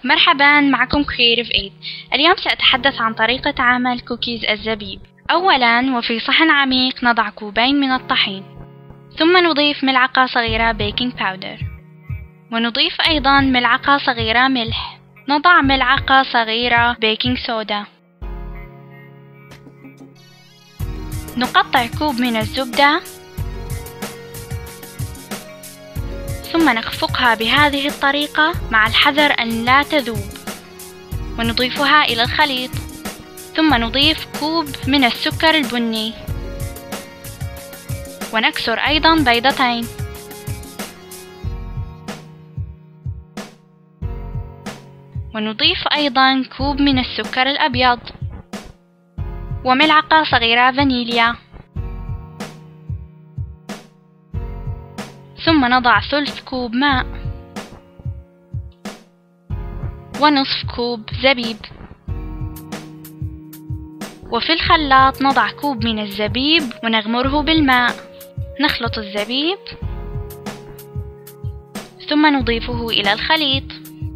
مرحبا، معكم Creative Aid. اليوم سأتحدث عن طريقة عمل كوكيز الزبيب. أولا، وفي صحن عميق نضع كوبين من الطحين، ثم نضيف ملعقة صغيرة بيكنج باودر، ونضيف أيضا ملعقة صغيرة ملح. نضع ملعقة صغيرة بيكنج صودا. نقطع كوب من الزبدة، ثم نخفقها بهذه الطريقة مع الحذر أن لا تذوب، ونضيفها إلى الخليط. ثم نضيف كوب من السكر البني، ونكسر أيضا بيضتين، ونضيف أيضا كوب من السكر الأبيض، وملعقة صغيرة فانيليا. ثم نضع ثلث كوب ماء، ونصف كوب زبيب، وفي الخلاط نضع كوب من الزبيب ونغمره بالماء. نخلط الزبيب ثم نضيفه إلى الخليط.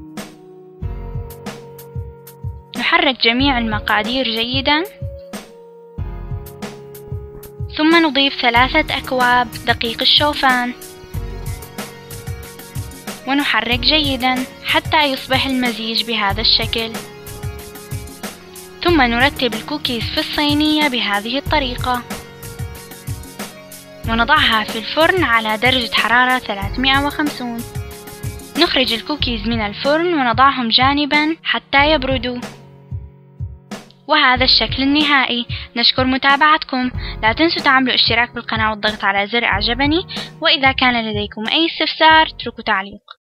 نحرك جميع المقادير جيدا، ثم نضيف 3 أكواب دقيق الشوفان، ونحرك جيدا حتى يصبح المزيج بهذا الشكل. ثم نرتب الكوكيز في الصينية بهذه الطريقة، ونضعها في الفرن على درجة حرارة 350. نخرج الكوكيز من الفرن ونضعهم جانبا حتى يبردوا. وهذا الشكل النهائي. نشكر متابعتكم. لا تنسوا تعملوا اشتراك بالقناة والضغط على زر أعجبني، وإذا كان لديكم أي استفسار اتركوا تعليق.